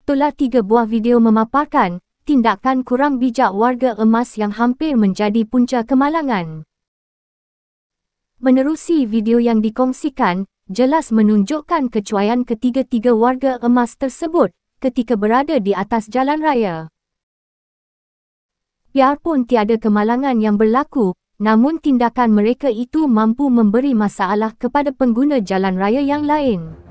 Tola 3 buah video memaparkan tindakan kurang bijak warga emas yang hampir menjadi punca kemalangan. Menerusi video yang dikongsikan, jelas menunjukkan kecuaian ketiga-tiga warga emas tersebut ketika berada di atas jalan raya. Biarpun tiada kemalangan yang berlaku, namun tindakan mereka itu mampu memberi masalah kepada pengguna jalan raya yang lain.